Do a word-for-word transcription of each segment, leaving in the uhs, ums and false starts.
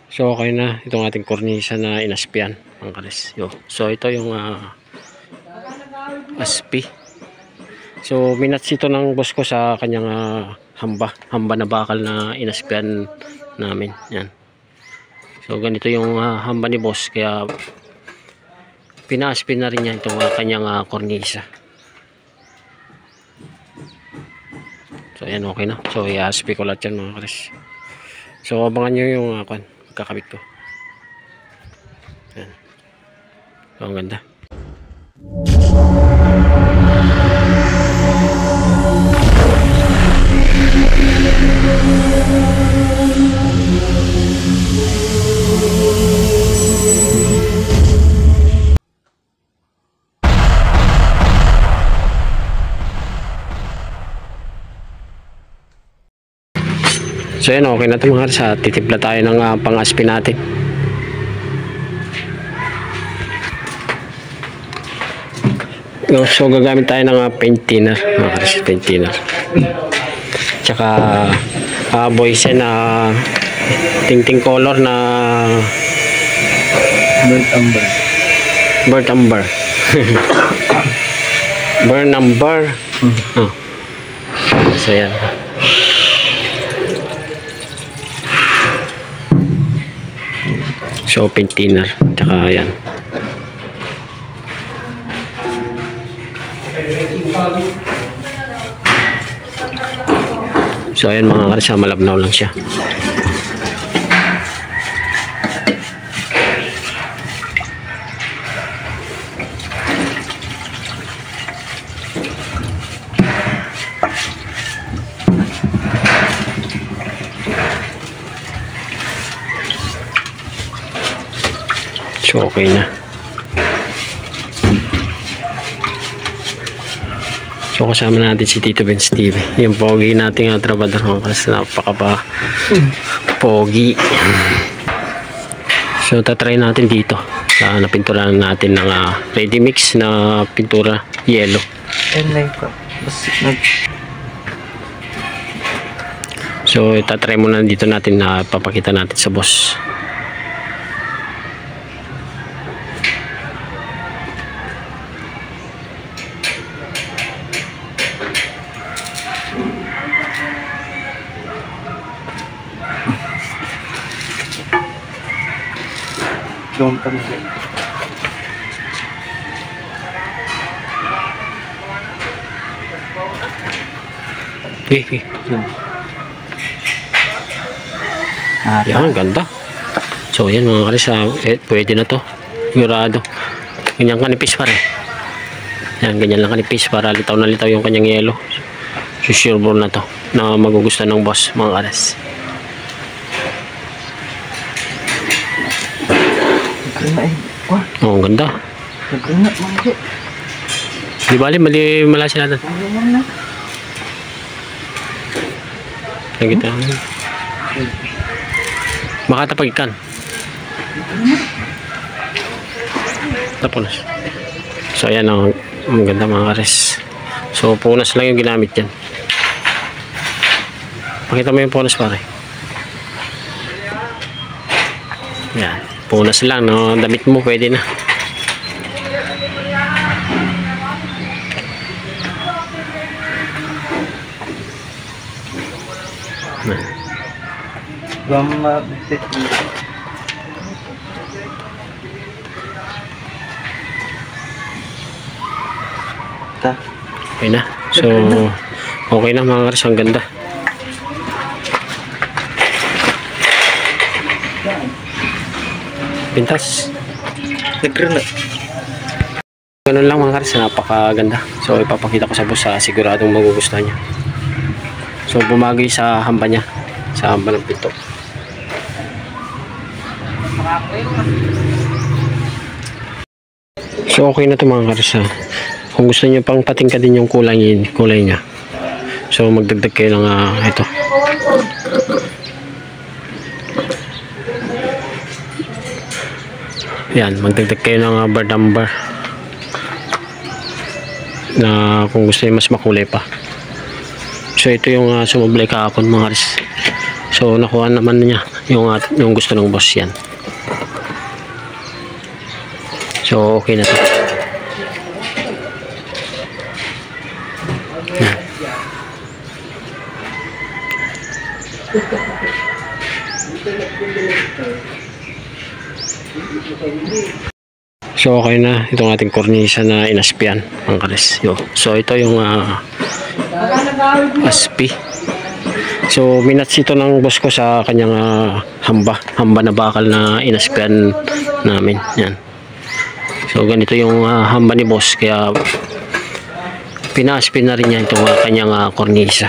So okay na itong ating kornisa na inaspian mga kares. Yo. So ito yung uh, aspi. So minats ito ng boss ko sa kanyang uh, hamba. Hamba na bakal na inaspian namin. Yan. So ganito yung uh, hamba ni boss. Kaya pina-aspin na rin niya itong uh, kanyang uh, kornisa. So ayan, okay na. So i-aspi ko lahat yan mga kares. So abangan nyo yung uh, kan, kakabit ko. Ayan. So ang ganda. So yan, okay na ito mga kares. Titipla tayo ng uh, pang-aspi natin. So gagamit tayo ng uh, paint thinner mga kares, paint thinner. Tsaka uh, boysen na uh, ting-ting color na burnt umber. Burnt umber. Burnt umber. Oh. So yan. So paint thinner, tsaka yan. So ayan mga kares, malabnaw lang siya. So okay na. So kasama natin si Tito Benz T V. Yung pogi nating uh, trabador mga kares, napaka pa pogi. So tatry natin dito. Uh, napinturahan natin ng uh, ready mix na pintura yellow. So tatry muna dito natin na uh, papakita natin sa boss. Don't come here. Okay, okay. Ah, yan, ganda. So yan mga kares, uh, eh, pwede na to. Sigurado. Ganyan kanipis pa rin. Yan, ganyan lang kanipis para litaw na litaw yung kanyang yellow. So sure bro na to na magugustuhan ng boss mga kares. Oh, ang ganda. Di bali, mali malasin natin. Yan kita. Makatapag ikan. Tapos. So ayan ang, ang ganda mga kares. So punas lang yung ginamit yan. Pakita mo yung punas pare. Yan. Punas lang, no? Damit mo pwede na. Gama ta. Okay na. So okay na mga kares, ang ganda. Pintas. Nagre-na. Ganun lang mga kares, napakaganda. So ipapakita ko sa boss, uh, siguradong magugustuhan niya. So bumagay sa hamba niya, sa hamba ng pinto. So okay na ito mga kares. Kung gusto niyo pang patingka din yung kulay, kulay niya, so magdagdag kayo ng uh, ito. Yan, magdagdag kayo ng uh, bar number na kung gusto niyo mas makulay pa. So ito yung uh, sumablay kahapon mga kares. So nakuha naman niya yung, at- yung gusto ng boss yan. So okay na to. Yan. So okay na itong ating kornisa na inaspian mga kares. Yo. So ito yung uh, aspi. So minats ito ng boss ko sa kanyang uh, hamba. Hamba na bakal na inaspian namin. Yan. So ganito yung uh, hamba ni boss. Kaya pina-aspi na rin niya itong uh, kanyang uh, kornisa.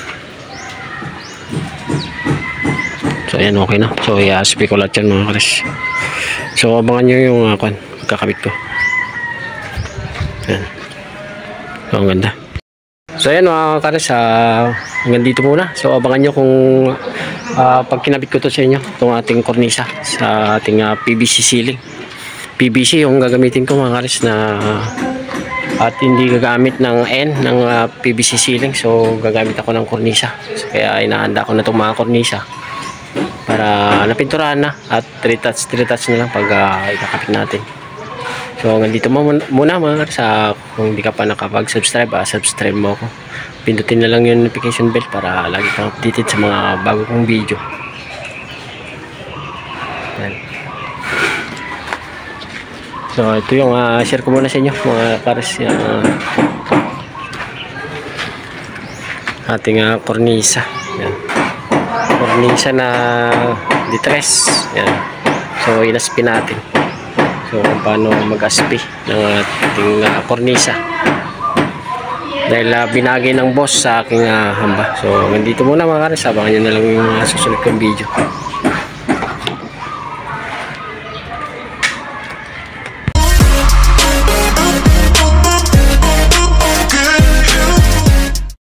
So ayan, okay na. So i-aspi ko lahat yan mga kares. So abangan nyo yung uh, kwan, kakabit ko. Ayan. So ang ganda. So ayan mga kares, uh, hanggang dito muna. So abangan nyo kung uh, pag kinabit ko to sa inyo, itong ating kornisa sa ating uh, P V C ceiling. P V C yung gagamitin ko mga kares na uh, at hindi gagamit ng N ng uh, P V C ceiling. So gagamit ako ng kornisa. So, kaya inahanda ko na itong mga kornisa para napinturahan na at retouch retouch na lang pag uh, ikakapit natin. So hanggang dito mo muna mga kares. Uh, kung hindi ka pa nakapag-subscribe, uh, subscribe mo ako. Pindutin na lang yung notification bell para lagi kang updated sa mga bago kong video. Ayan. So ito yung uh, share ko muna sa inyo mga kares, uh, ating uh, kornisa. Yan. Kornisa na ditres. Yan. So inaspi natin. So kung paano mag-aspi ng ating uh, kornisa. Dahil uh, binagay ng boss sa aking uh, hamba. So nandito muna mga kares. Abangan nyo na lang yung uh, susunod kong video.